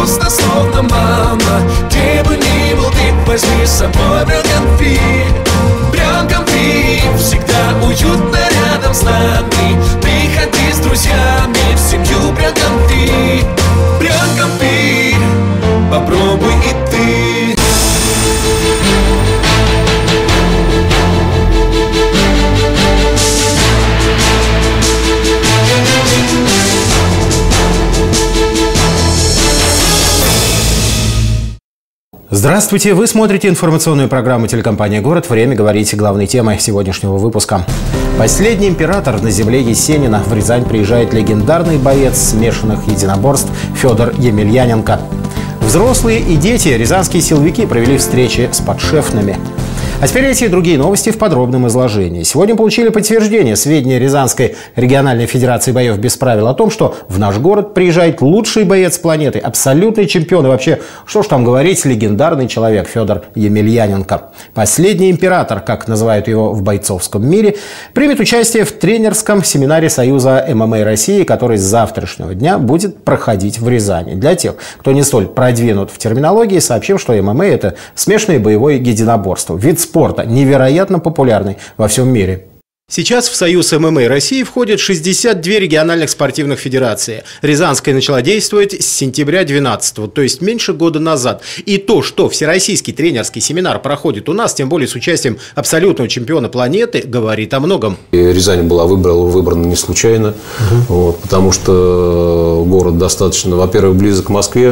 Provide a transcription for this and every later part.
просто словно мама. Где бы ни был ты, возьми с собой бриллианты. Бриллианты, всегда уютно рядом с нами. Приходи с друзьями в семью бриллианты. Бриллианты, попробуй и ты. Здравствуйте! Вы смотрите информационную программу телекомпании «Город». Время говорить главной темой сегодняшнего выпуска. Последний император на земле Есенина. В Рязань приезжает легендарный боец смешанных единоборств Федор Емельяненко. Взрослые и дети рязанские силовики провели встречи с подшефными. А теперь эти и другие новости в подробном изложении. Сегодня получили подтверждение сведения Рязанской региональной федерации боев без правил о том, что в наш город приезжает лучший боец планеты, абсолютный чемпион и вообще, что ж там говорить, легендарный человек Федор Емельяненко. Последний император, как называют его в бойцовском мире, примет участие в тренерском семинаре Союза ММА России, который с завтрашнего дня будет проходить в Рязани. Для тех, кто не столь продвинут в терминологии, сообщим, что ММА – это смешанное боевое единоборство. Вид спорта невероятно популярный во всем мире. Сейчас в Союз ММА России входят 62 региональных спортивных федерации. Рязанская начала действовать с сентября 2012, то есть меньше года назад. И то, что всероссийский тренерский семинар проходит у нас, тем более с участием абсолютного чемпиона планеты, говорит о многом. Рязань была выбрана не случайно, потому что город достаточно, во-первых, близок к Москве.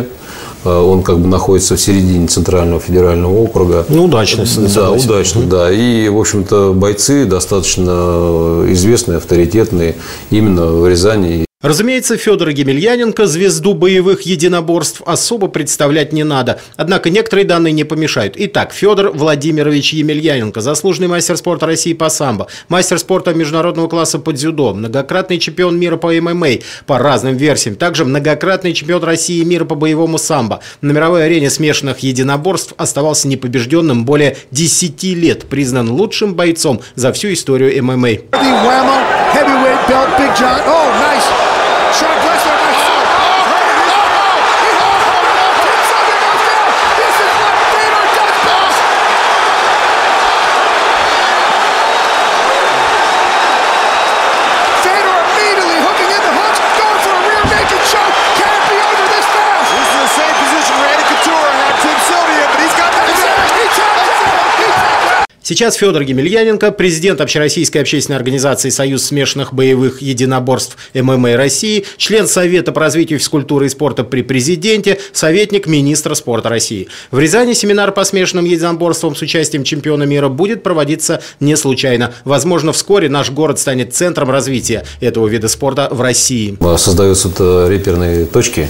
Он как бы находится в середине Центрального федерального округа. Ну, удачно. Да, удачно, да. И, в общем-то, бойцы достаточно известные, авторитетные именно в Рязани. Разумеется, Федора Емельяненко, звезду боевых единоборств, особо представлять не надо. Однако некоторые данные не помешают. Итак, Федор Владимирович Емельяненко, заслуженный мастер спорта России по самбо, мастер спорта международного класса по дзюдо, многократный чемпион мира по ММА по разным версиям, также многократный чемпион России и мира по боевому самбо. На мировой арене смешанных единоборств оставался непобежденным более 10 лет, признан лучшим бойцом за всю историю ММА. Сейчас Федор Емельяненко, президент Общероссийской общественной организации «Союз смешанных боевых единоборств ММА России», член Совета по развитию физкультуры и спорта при президенте, советник министра спорта России. В Рязани семинар по смешанным единоборствам с участием чемпиона мира будет проводиться не случайно. Возможно, вскоре наш город станет центром развития этого вида спорта в России. Создаются реперные точки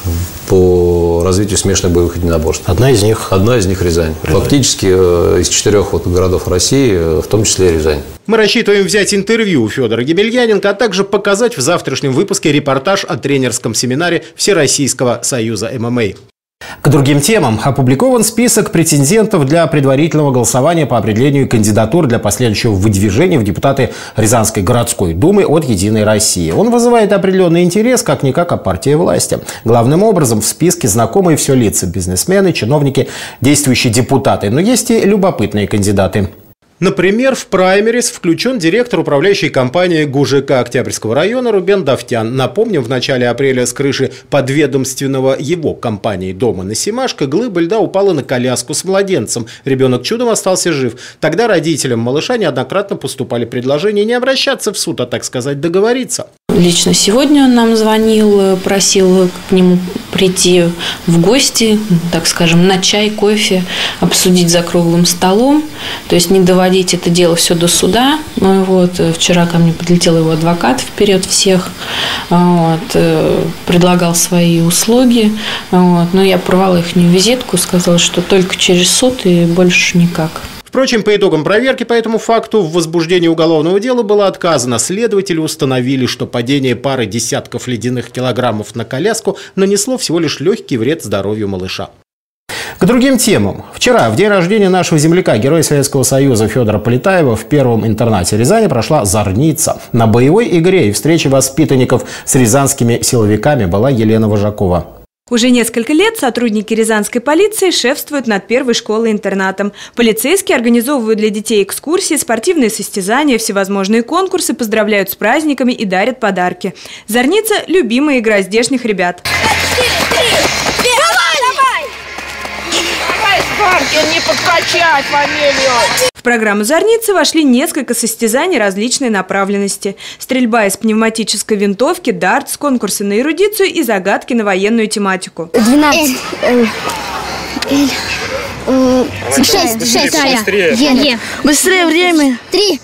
по развитию смешанных боевых единоборств. Одна из них Рязань. Фактически из 4 городов России, в том числе Рязань. Мы рассчитываем взять интервью у Федора Емельяненко, а также показать в завтрашнем выпуске репортаж о тренерском семинаре Всероссийского союза ММА. К другим темам. Опубликован список претендентов для предварительного голосования по определению кандидатур для последующего выдвижения в депутаты Рязанской городской думы от «Единой России». Он вызывает определенный интерес, как-никак, о партии власти. Главным образом в списке знакомые все лица – бизнесмены, чиновники, действующие депутаты. Но есть и любопытные кандидаты. Например, в праймерис включен директор управляющей компании ГУЖК Октябрьского района Рубен Давтян. Напомним, в начале апреля с крыши подведомственного его компании дома на Семашко глыба льда упала на коляску с младенцем. Ребенок чудом остался жив. Тогда родителям малыша неоднократно поступали предложения не обращаться в суд, а, так сказать, договориться. Лично сегодня он нам звонил, просил к нему прийти в гости, так скажем, на чай, кофе, обсудить за круглым столом, то есть не доводить это дело все до суда. Вчера ко мне подлетел его адвокат вперед всех, предлагал свои услуги, но я порвала их визитку, сказала, что только через суд и больше никак. Впрочем, по итогам проверки по этому факту в возбуждении уголовного дела было отказано. Следователи установили, что падение пары десятков ледяных килограммов на коляску нанесло всего лишь легкий вред здоровью малыша. К другим темам. Вчера, в день рождения нашего земляка, героя Советского Союза Федора Полетаева, в первом интернате Рязани прошла зорница. На боевой игре и встрече воспитанников с рязанскими силовиками была Елена Вожакова. Уже несколько лет сотрудники рязанской полиции шефствуют над первой школой-интернатом. Полицейские организовывают для детей экскурсии, спортивные состязания, всевозможные конкурсы, поздравляют с праздниками и дарят подарки. Зорница – любимая игра здешних ребят. Не подкачать фамилию. В программу «Зорницы» вошли несколько состязаний различной направленности. Стрельба из пневматической винтовки, дартс, конкурсы на эрудицию и загадки на военную тематику. 12. 6. Быстрее время. 3.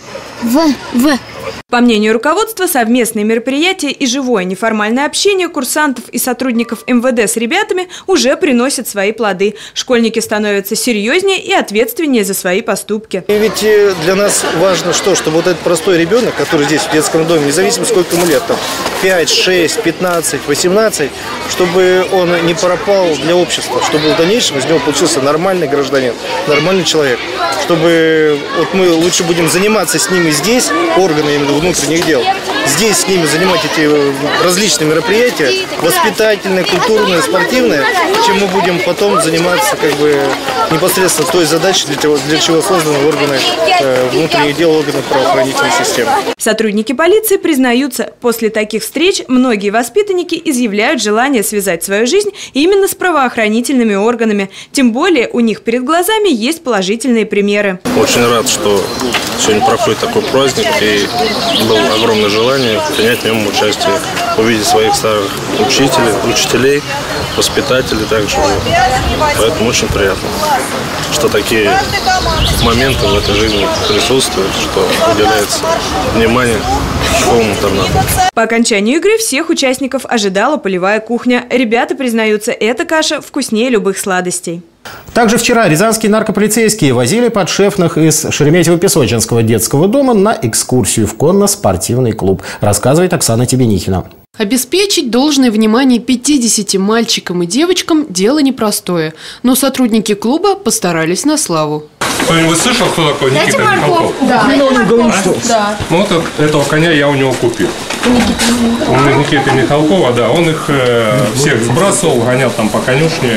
В. По мнению руководства, совместные мероприятия и живое неформальное общение курсантов и сотрудников МВД с ребятами уже приносят свои плоды. Школьники становятся серьезнее и ответственнее за свои поступки. И ведь для нас важно что? Чтобы вот этот простой ребенок, который здесь в детском доме, независимо сколько ему лет, там 5, 6, 15, 18, чтобы он не пропал для общества, чтобы в дальнейшем из него получился нормальный гражданин, нормальный человек. Чтобы вот мы лучше будем заниматься с ними здесь, органы именно внутренних дел, здесь с ними занимать эти различные мероприятия, воспитательные, культурные, спортивные, чем мы будем потом заниматься непосредственно той задачей, для чего созданы органы внутренних дел, органы правоохранительной системы. Сотрудники полиции признаются, после таких встреч многие воспитанники изъявляют желание связать свою жизнь именно с правоохранительными органами. Тем более у них перед глазами есть положительные примеры. Очень рад, что сегодня проходит такой праздник, и было огромное желание принять в нем участие, увидеть своих старых учителей, воспитателей также. Поэтому очень приятно, что такие моменты в этой жизни присутствуют, что уделяется внимание школам-интернатам. По окончанию игры всех участников ожидала полевая кухня. Ребята признаются, эта каша вкуснее любых сладостей. Также вчера рязанские наркополицейские возили подшефных из Шереметьево-Песочинского детского дома на экскурсию в конно-спортивный клуб, рассказывает Оксана Тебенихина. Обеспечить должное внимание 50 мальчикам и девочкам – дело непростое, но сотрудники клуба постарались на славу. Кто-нибудь слышал, кто такой Никита Михалков? Да. Да. Ну вот этого коня я у него купил. У Никиты Михалкова, да, он их всех сбрасывал, гонял там по конюшне.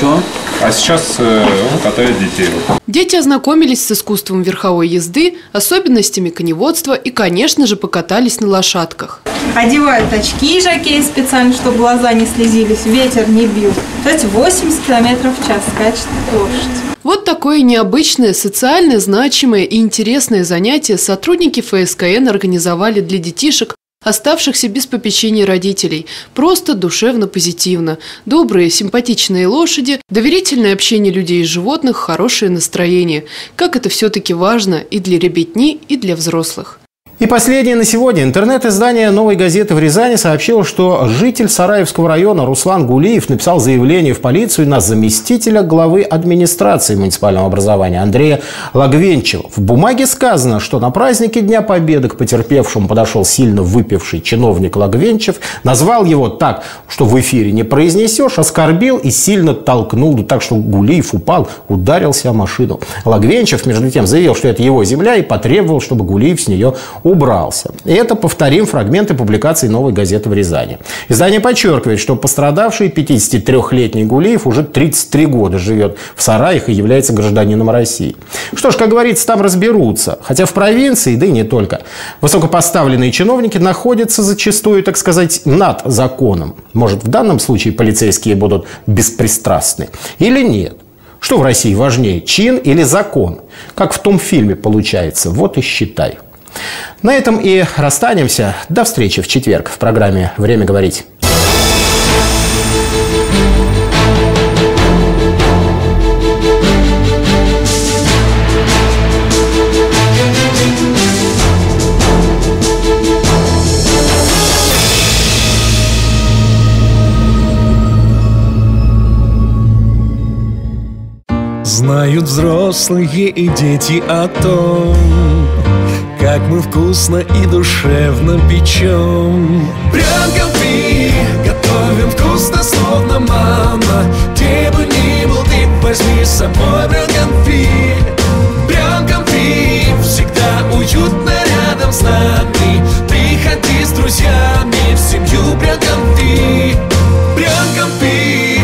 А сейчас он катает детей. Дети ознакомились с искусством верховой езды, особенностями коневодства и, конечно же, покатались на лошадках. Одевают очки, жокеи специально, чтобы глаза не слезились, ветер не бил. Кстати, 80 км в час скачет лошадь. Вот такое необычное, социально значимое и интересное занятие сотрудники ФСКН организовали для детишек, оставшихся без попечения родителей. Просто душевно позитивно. Добрые, симпатичные лошади, доверительное общение людей и животных, хорошее настроение. Как это все-таки важно и для ребятни, и для взрослых. И последнее на сегодня. Интернет-издание «Новой газеты» в Рязани сообщило, что житель Сараевского района Руслан Гулиев написал заявление в полицию на заместителя главы администрации муниципального образования Андрея Логвенчева. В бумаге сказано, что на празднике Дня Победы к потерпевшему подошел сильно выпивший чиновник Логвенчев, назвал его так, что в эфире не произнесешь, оскорбил и сильно толкнул, так что Гулиев упал, ударился о машину. Логвенчев, между тем, заявил, что это его земля и потребовал, чтобы Гулиев с нее убрался. И это, повторим, фрагменты публикации «Новой газеты» в Рязани. Издание подчеркивает, что пострадавший 53-летний Гулиев уже 33 года живет в Сараях и является гражданином России. Что ж, как говорится, там разберутся. Хотя в провинции, да и не только, высокопоставленные чиновники находятся зачастую, так сказать, над законом. Может, в данном случае полицейские будут беспристрастны или нет? Что в России важнее, чин или закон? Как в том фильме получается, вот и считай. На этом и расстанемся. До встречи в четверг в программе «Время говорить». Знают взрослые и дети о том, как мы вкусно и душевно печем. Прям конфи готовим вкусно, словно мама. Где бы ни был ты, возьми с собой прям конфи. Прям конфи всегда уютно рядом с нами. Приходи с друзьями в семью прям конфи. Прям конфи.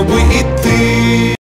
бы и ты.